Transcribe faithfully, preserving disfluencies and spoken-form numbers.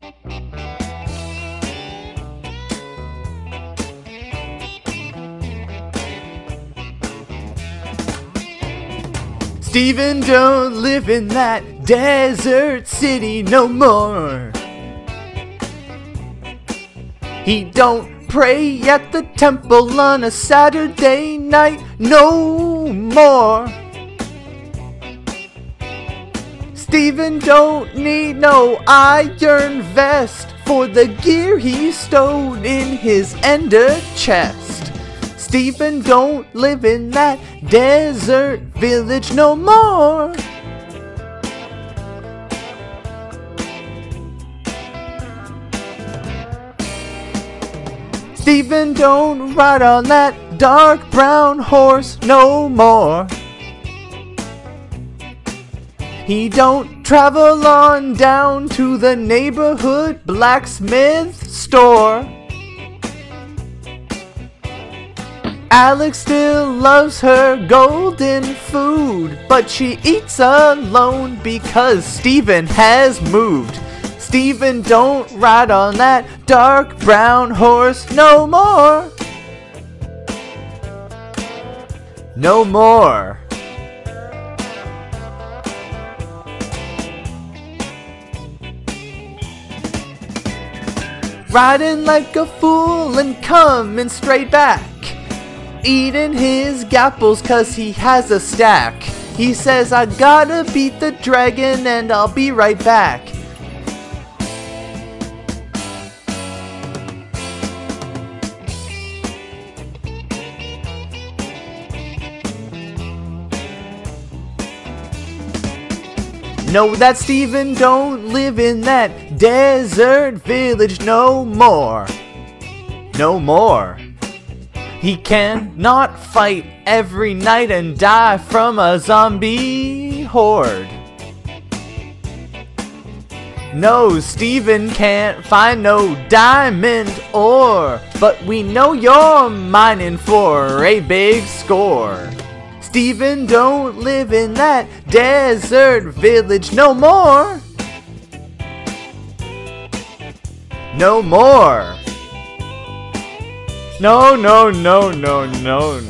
Steven don't live in that desert city no more. He don't pray at the temple on a Saturday night no more. Steven don't need no iron vest for the gear he stowed in his ender chest. Steven don't live in that desert village no more. Steven don't ride on that dark brown horse no more. He don't travel on down to the neighborhood blacksmith store. Alex still loves her golden food, but she eats alone because Steven has moved. Steven don't ride on that dark brown horse no more. No more. Riding like a fool and coming straight back. Eating his gapples cause he has a stack. He says, I gotta beat the dragon and I'll be right back. No, that Steven don't live in that desert village no more. No more. He cannot fight every night and die from a zombie horde. No, Steven can't find no diamond ore, but we know you're mining for a big score. Steven don't live in that desert village no more. No more. No, no, no, no, no,